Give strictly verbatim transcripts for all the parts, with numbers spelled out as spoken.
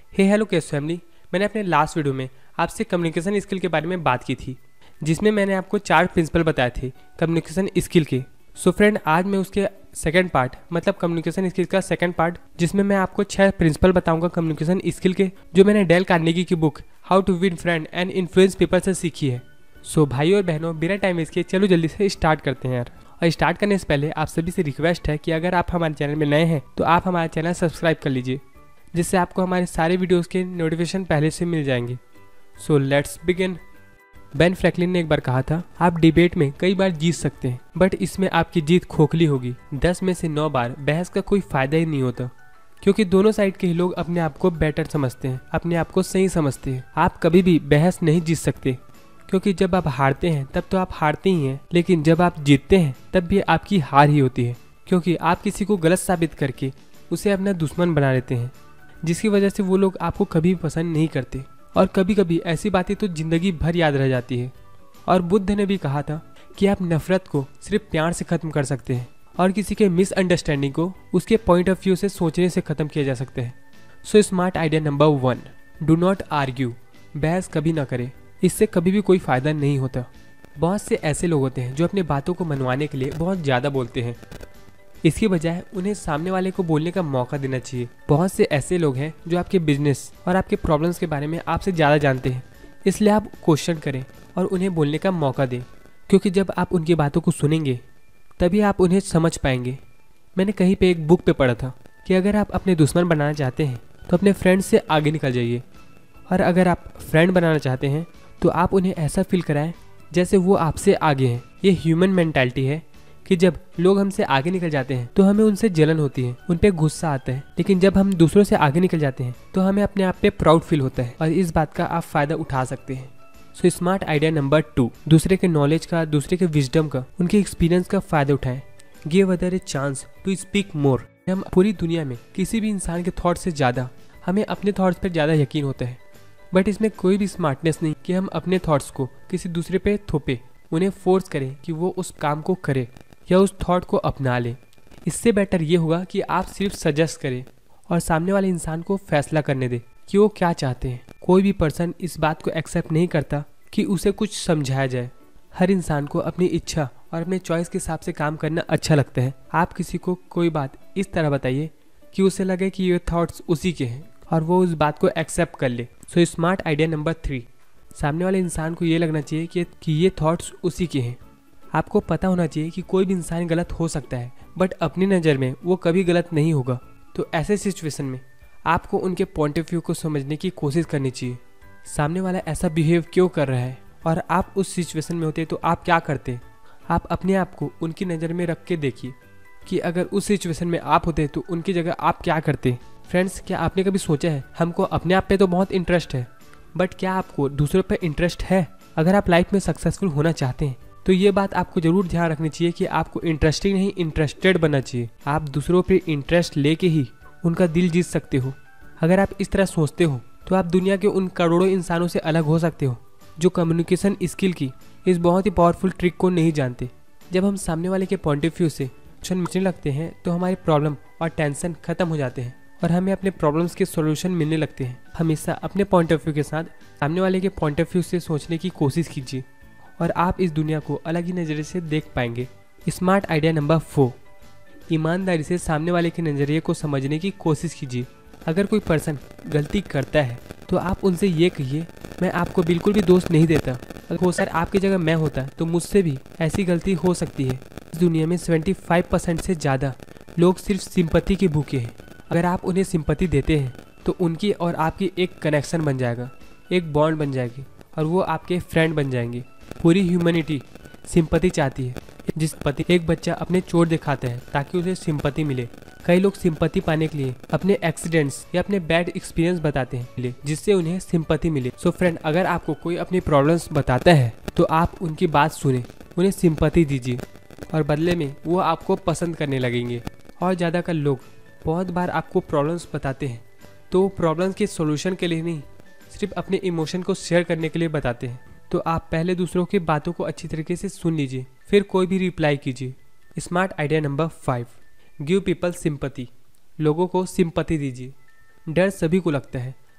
हे hello case family. मैंने अपने last video में आपसे कम्युनिकेशन स्किल के बारे में बात की थी, जिसमें मैंने आपको चार प्रिंसिपल बताए थे कम्युनिकेशन स्किल के। सो फ्रेंड, आज मैं उसके सेकंड पार्ट मतलब कम्युनिकेशन स्किल का सेकंड पार्ट, जिसमें मैं आपको छह प्रिंसिपल बताऊंगा कम्युनिकेशन स्किल के, जो मैंने डेल कार्नेगी की book how to win friend and influence people से सीखी है। सो भाई और बहनों, बिना टाइम वेस्ट किए चलो जल्दी से स्टार्ट करते हैं यार। और स्टार्ट करने से पहले आप सभी से रिक्वेस्ट है कि अगर आप हमारे चैनल में नए हैं तो आप हमारा चैनल सब्सक्राइब कर लीजिए, जिससे आपको हमारे सारे वीडियोस के नोटिफिकेशन पहले से मिल जाएंगे। So let's begin. Ben Franklin ने एक बार कहा था, आप डिबेट में कई बार जीत सकते हैं, बट इसमें आपकी जीत खोखली होगी। दस में से नौ बार बहस का कोई फायदा ही नहीं होता, क्योंकि दोनों साइड के ही लोग अपने आप को बेटर समझते हैं, अपने आप को सही समझते हैं। आप कभी भी बहस नहीं जीत सकते, क्योंकि जब आप हारते हैं तब तो आप हारते ही हैं, लेकिन जब आप जीतते हैं तब भी आपकी हार ही होती है, क्योंकि आप किसी को गलत साबित करके उसे अपना दुश्मन बना लेते हैं, जिसकी वजह से वो लोग आपको कभी पसंद नहीं करते। और कभी कभी ऐसी बातें तो जिंदगी भर याद रह जाती है। और बुद्ध ने भी कहा था कि आप नफरत को सिर्फ प्यार से खत्म कर सकते हैं, और किसी के मिसअंडरस्टैंडिंग को उसके पॉइंट ऑफ व्यू से सोचने से खत्म किया जा सकते हैं। So smart idea number one, do not argue. बहस कभी ना करें, इससे कभी भी कोई फायदा नहीं होता। बहुत से ऐसे लोग होते हैं जो अपनी बातों को मनवाने के लिए बहुत ज़्यादा बोलते हैं, इसकी बजाय उन्हें सामने वाले को बोलने का मौका देना चाहिए। बहुत से ऐसे लोग हैं जो आपके बिजनेस और आपके प्रॉब्लम्स के बारे में आपसे ज़्यादा जानते हैं, इसलिए आप क्वेश्चन करें और उन्हें बोलने का मौका दें, क्योंकि जब आप उनकी बातों को सुनेंगे तभी आप उन्हें समझ पाएंगे। मैंने कहीं पे एक बुक पे पढ़ा था कि अगर आप अपने दुश्मन बनाना चाहते हैं तो अपने फ्रेंड से आगे निकल जाइए, और अगर आप फ्रेंड बनाना चाहते हैं तो आप उन्हें ऐसा फील कराएं जैसे वो आपसे आगे हैं। ये ह्यूमन मेंटालिटी है कि जब लोग हमसे आगे निकल जाते हैं तो हमें उनसे जलन होती है, उन पे गुस्सा आता है, लेकिन जब हम दूसरों से आगे निकल जाते हैं तो हमें अपने आप पे प्राउड फील होता है, और इस बात का आप फायदा उठा सकते हैं। So smart idea number two, दूसरे के नॉलेज का, दूसरे के विजडम का, उनके एक्सपीरियंस का फायदा उठाएं। Give other a chance to speak more. हम पूरी दुनिया में किसी भी इंसान के थॉट से ज़्यादा हमें अपने थॉट्स पर ज़्यादा यकीन होता है, बट इसमें कोई भी स्मार्टनेस नहीं कि हम अपने थॉट्स को किसी दूसरे पे थोपे, उन्हें फोर्स करें कि वो उस काम को करे या उस थॉट को अपना ले। इससे बेटर ये होगा कि आप सिर्फ सजेस्ट करें और सामने वाले इंसान को फैसला करने दें कि वो क्या चाहते हैं। कोई भी पर्सन इस बात को एक्सेप्ट नहीं करता कि उसे कुछ समझाया जाए। हर इंसान को अपनी इच्छा और अपने चॉइस के हिसाब से काम करना अच्छा लगता है। आप किसी को कोई बात इस तरह बताइए कि उसे लगे कि ये थॉट्स उसी के हैं और वो उस बात को एक्सेप्ट कर ले। So smart idea number three, सामने वाले इंसान को ये लगना चाहिए कि, कि ये थॉट्स उसी के हैं। आपको पता होना चाहिए कि कोई भी इंसान गलत हो सकता है, बट अपनी नज़र में वो कभी गलत नहीं होगा। तो ऐसे सिचुएशन में आपको उनके पॉइंट ऑफ व्यू को समझने की कोशिश करनी चाहिए। सामने वाला ऐसा बिहेव क्यों कर रहा है, और आप उस सिचुएशन में होते तो आप क्या करते। आप अपने आप को उनकी नज़र में रख के देखिए कि अगर उस सिचुएशन में आप होते तो उनकी जगह आप क्या करते। फ्रेंड्स, क्या आपने कभी सोचा है, हमको अपने आप पे तो बहुत इंटरेस्ट है, बट क्या आपको दूसरों पे इंटरेस्ट है? अगर आप लाइफ में सक्सेसफुल होना चाहते हैं तो ये बात आपको जरूर ध्यान रखनी चाहिए कि आपको इंटरेस्टिंग नहीं, इंटरेस्टेड बनना चाहिए। आप दूसरों पे इंटरेस्ट लेके ही उनका दिल जीत सकते हो। अगर आप इस तरह सोचते हो तो आप दुनिया के उन करोड़ों इंसानों से अलग हो सकते हो जो कम्युनिकेशन स्किल की इस बहुत ही पावरफुल ट्रिक को नहीं जानते। जब हम सामने वाले के पॉइंट ऑफ व्यू से सोचने लगते हैं तो हमारी प्रॉब्लम और टेंशन खत्म हो जाते हैं, और हमें अपने प्रॉब्लम्स के सॉल्यूशन मिलने लगते हैं। हमेशा अपने पॉइंट ऑफ व्यू के साथ सामने वाले के पॉइंट ऑफ व्यू से सोचने की कोशिश कीजिए, और आप इस दुनिया को अलग ही नज़रिए से देख पाएंगे। स्मार्ट आइडिया नंबर फोर, ईमानदारी से सामने वाले के नज़रिए को समझने की कोशिश कीजिए। अगर कोई पर्सन गलती करता है तो आप उनसे ये कहिए, मैं आपको बिल्कुल भी दोष नहीं देता, अगर हो सर आपकी जगह मैं होता तो मुझसे भी ऐसी गलती हो सकती है। इस दुनिया में पचहत्तर परसेंट से ज़्यादा लोग सिर्फ सिंपैथी के भूखे हैं। अगर आप उन्हें सिंपैथी देते हैं तो उनकी और आपकी एक कनेक्शन बन जाएगा, एक बॉन्ड बन जाएगी, और वो आपके फ्रेंड बन जाएंगे। पूरी ह्यूमैनिटी सिंपैथी चाहती है। जिस पति एक बच्चा अपने चोट दिखाता है ताकि उसे सिंपैथी मिले। कई लोग सिंपैथी पाने के लिए अपने एक्सीडेंट्स या अपने बैड एक्सपीरियंस बताते हैं, जिससे उन्हें सिंपैथी मिले। सो फ्रेंड, अगर आपको कोई अपनी प्रॉब्लम्स बताता है तो आप उनकी बात सुने, उन्हें सिंपैथी दीजिए, और बदले में वो आपको पसंद करने लगेंगे। और ज़्यादातर लोग बहुत बार आपको प्रॉब्लम्स बताते हैं तो प्रॉब्लम्स के सॉल्यूशन के लिए नहीं, सिर्फ अपने इमोशन को शेयर करने के लिए बताते हैं। तो आप पहले दूसरों की बातों को अच्छी तरीके से सुन लीजिए, फिर कोई भी रिप्लाई कीजिए। Smart idea number five, give people sympathy. लोगों को सिंपैथी दीजिए। डर सभी को लगता है,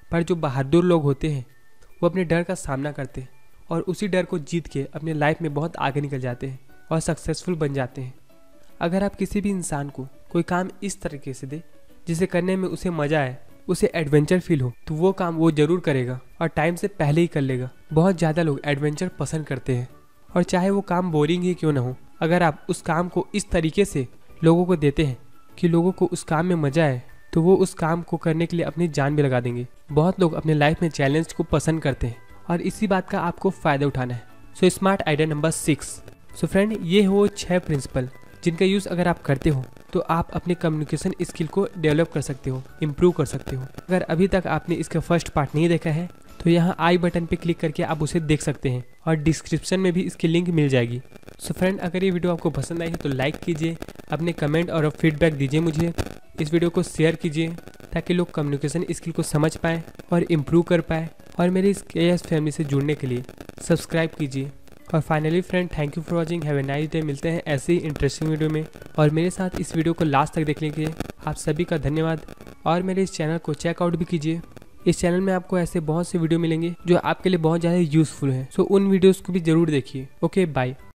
पर जो बहादुर लोग होते हैं वो अपने डर का सामना करते हैं और उसी डर को जीत के अपने लाइफ में बहुत आगे निकल जाते हैं और सक्सेसफुल बन जाते हैं। अगर आप किसी भी इंसान को कोई काम इस तरीके से दे जिसे करने में उसे मज़ा आए, उसे एडवेंचर फील हो, तो वो काम वो ज़रूर करेगा और टाइम से पहले ही कर लेगा। बहुत ज़्यादा लोग एडवेंचर पसंद करते हैं और चाहे वो काम बोरिंग ही क्यों ना हो, अगर आप उस काम को इस तरीके से लोगों को देते हैं कि लोगों को उस काम में मज़ा आए, तो वो उस काम को करने के लिए अपनी जान भी लगा देंगे। बहुत लोग अपने लाइफ में चैलेंज को पसंद करते हैं और इसी बात का आपको फ़ायदा उठाना है। So smart idea number six. So friend, ये हो छः प्रिंसिपल जिनका यूज़ अगर आप करते हो तो आप अपने कम्युनिकेशन स्किल को डेवलप कर सकते हो, इम्प्रूव कर सकते हो। अगर अभी तक आपने इसका फर्स्ट पार्ट नहीं देखा है तो यहाँ आई बटन पे क्लिक करके आप उसे देख सकते हैं और डिस्क्रिप्शन में भी इसकी लिंक मिल जाएगी। सो फ्रेंड, अगर ये वीडियो आपको पसंद आई है तो लाइक कीजिए, अपने कमेंट और फीडबैक दीजिए मुझे। इस वीडियो को शेयर कीजिए ताकि लोग कम्युनिकेशन स्किल को समझ पाएँ और इम्प्रूव कर पाए। और मेरी इस के एस फैमिली से जुड़ने के लिए सब्सक्राइब कीजिए। और finally friend, thank you for watching, have a nice day. मिलते हैं ऐसे ही इंटरेस्टिंग वीडियो में। और मेरे साथ इस वीडियो को लास्ट तक देखने के लिए आप सभी का धन्यवाद। और मेरे इस चैनल को चेकआउट भी कीजिए। इस चैनल में आपको ऐसे बहुत से वीडियो मिलेंगे जो आपके लिए बहुत ज़्यादा यूज़फुल हैं। सो उन वीडियोज़ को भी ज़रूर देखिए। Okay, bye.